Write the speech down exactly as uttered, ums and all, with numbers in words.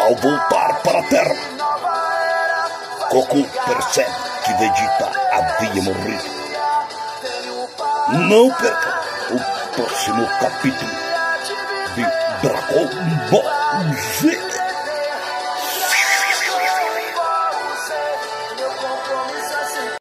Ao voltar para a Terra, Goku percebe que Vegeta havia morrido. Não perca o próximo capítulo de Dragon Ball Z.